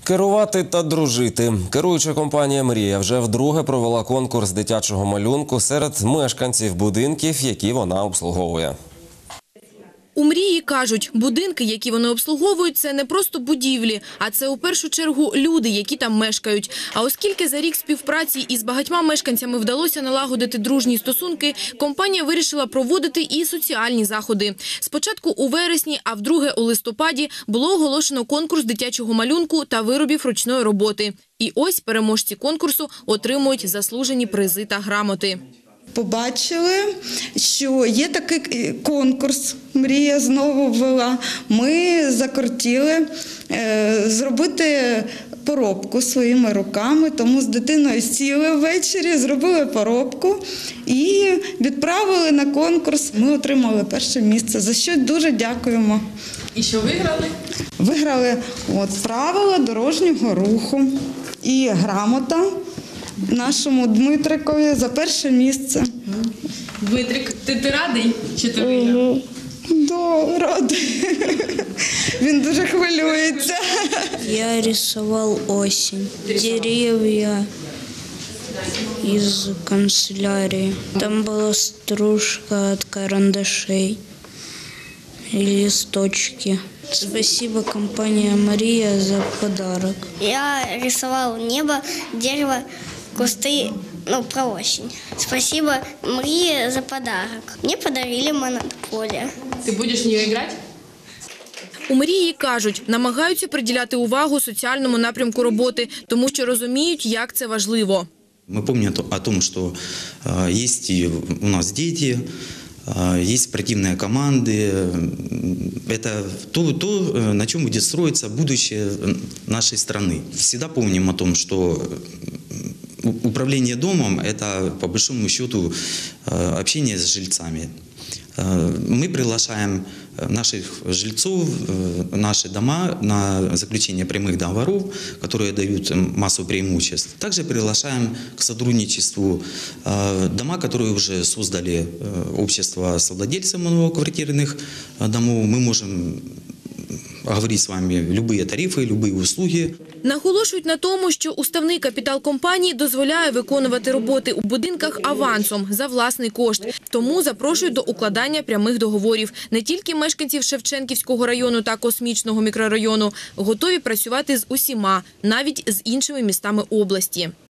Керувати та дружити. Керуюча компанія «Мрія» вже вдруге провела конкурс дитячого малюнку серед мешканців будинків, які вона обслуговує. У «Мрії» кажуть, будинки, які вони обслуговують, це не просто будівлі, а це у першу чергу люди, які там мешкають. А оскільки за рік співпраці із багатьма мешканцями вдалося налагодити дружні стосунки, компанія вирішила проводити і соціальні заходи. Спочатку у вересні, а вдруге у листопаді було оголошено конкурс дитячого малюнку та виробів ручної роботи. І ось переможці конкурсу отримують заслужені призи та грамоти. Побачили, що є такий конкурс, «Мрія» знову ввела. Ми закортіли зробити поробку своїми руками, тому з дитиною сіли ввечері, зробили поробку і відправили на конкурс. Ми отримали перше місце, за що дуже дякуємо. І що виграли? Виграли правила дорожнього руху і грамота нашому Дмитрикові за перше місце. Дмитрик, ти радий, чи ти виграв? Да, радий. Він дуже хвилюється. Я рисовал осень, деревья из канцелярии. Там была стружка от карандашей и листочки. Спасибо компания «Мария» за подарок. Я рисовал небо, дерево, кусты, про осень. Спасибо Марии за подарок. Мне подарили монополию. Ти будеш в нього грати? У «Мрії» кажуть, намагаються приділяти увагу соціальному напрямку роботи, тому що розуміють, як це важливо. Мы помним о том, что есть и у нас дети, есть спортивные команды. Это то, на чем будет строиться будущее нашей страны. Всегда помним о том, что управление домом – это, по большому счету, общение с жильцами. Мы приглашаем наших жильцов, наши дома на заключение прямых договоров, которые дают массу преимуществ. Также приглашаем к сотрудничеству дома, которые уже создали общество совладельцев многоквартирных домов. Мы можем говорить з вами любые тарифи, любые услуги. Наголошують на тому, що уставний капітал компанії дозволяє виконувати роботи у будинках авансом за власний кошт. Тому запрошують до укладання прямих договорів. Не тільки мешканців Шевченківського району та Космічного мікрорайону готові працювати з усіма, навіть з іншими містами області.